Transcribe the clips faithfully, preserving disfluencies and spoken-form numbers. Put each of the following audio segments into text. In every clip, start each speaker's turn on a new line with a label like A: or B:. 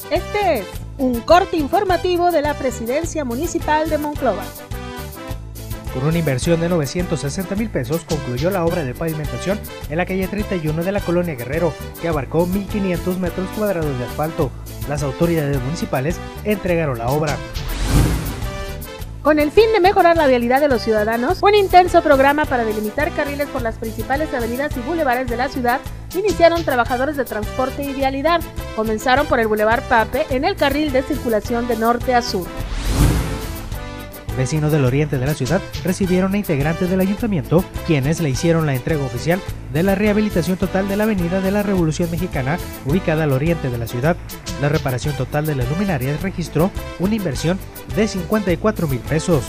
A: Este es un corte informativo de la Presidencia Municipal de Monclova.
B: Con una inversión de novecientos sesenta mil pesos concluyó la obra de pavimentación en la calle treinta y uno de la colonia Guerrero, que abarcó mil quinientos metros cuadrados de asfalto. Las autoridades municipales entregaron la obra.
A: Con el fin de mejorar la vialidad de los ciudadanos, un intenso programa para delimitar carriles por las principales avenidas y bulevares de la ciudad iniciaron trabajadores de transporte y vialidad. Comenzaron por el Boulevard Pape en el carril de circulación de norte a sur.
B: Vecinos del oriente de la ciudad recibieron a integrantes del ayuntamiento, quienes le hicieron la entrega oficial de la rehabilitación total de la avenida de la Revolución Mexicana, ubicada al oriente de la ciudad. La reparación total de las luminarias registró una inversión de cincuenta y cuatro mil pesos.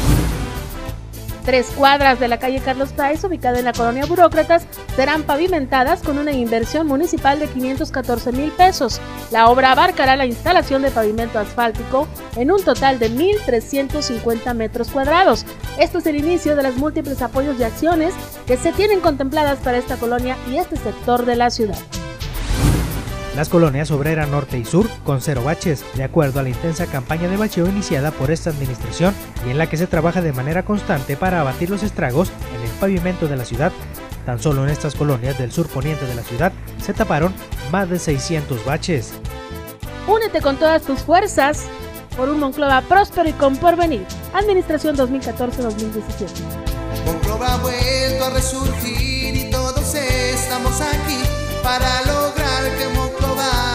A: Tres cuadras de la calle Carlos Páez, ubicada en la colonia Burócratas, serán pavimentadas con una inversión municipal de quinientos catorce mil pesos. La obra abarcará la instalación de pavimento asfáltico en un total de mil trescientos cincuenta metros cuadrados. Esto es el inicio de las múltiples apoyos y acciones que se tienen contempladas para esta colonia y este sector de la ciudad.
B: Las colonias Obrera Norte y Sur con cero baches, de acuerdo a la intensa campaña de bacheo iniciada por esta administración y en la que se trabaja de manera constante para abatir los estragos en el pavimento de la ciudad. Tan solo en estas colonias del sur poniente de la ciudad se taparon más de seiscientos baches.
A: Únete con todas tus fuerzas por un Monclova próspero y con porvenir. Administración dos mil catorce dos mil diecisiete.
C: Monclova ha vuelto a resurgir y todos estamos aquí para lograr que Monclova